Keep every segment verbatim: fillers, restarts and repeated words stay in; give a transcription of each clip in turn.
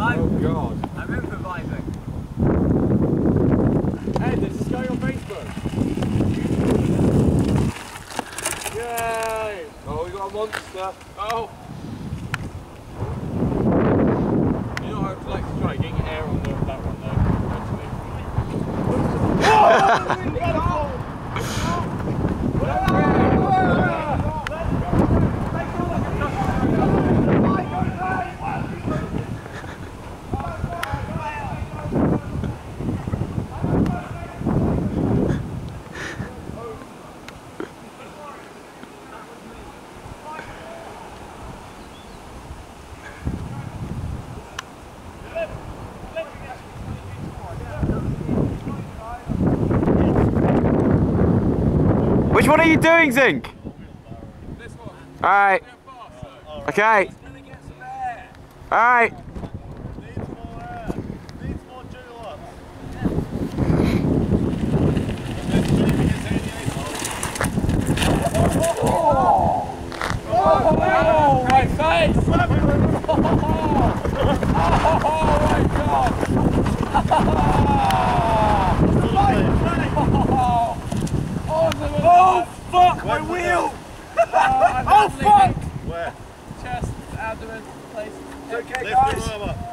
I'm, oh God. I'm improvising. Ed, this is going on Facebook. Yay! Oh, we got a monster. Oh! You know, I'd like to try getting air on the, that one though. Oh! Which one are you doing, Zinc? This one. Alright. Okay. Alright. Needs more air. Needs more jiggle ups. Oh, my face! Oh, my God! Oh, fuck, my wheel! Oh, fuck! Where? Chest, abdomen, place. Okay, Lift guys. him up.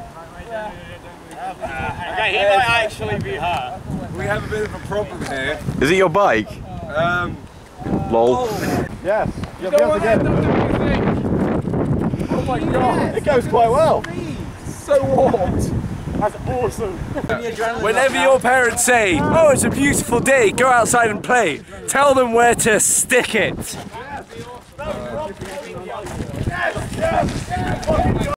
Okay, he might actually be hurt. We have a bit of a problem here. Is it your bike? Um, Lol. Yes. you don't want to end up doing anything. Oh my God. It goes quite well. So warped. That's awesome. Whenever your parents say, oh, it's a beautiful day, go outside and play, tell them where to stick it.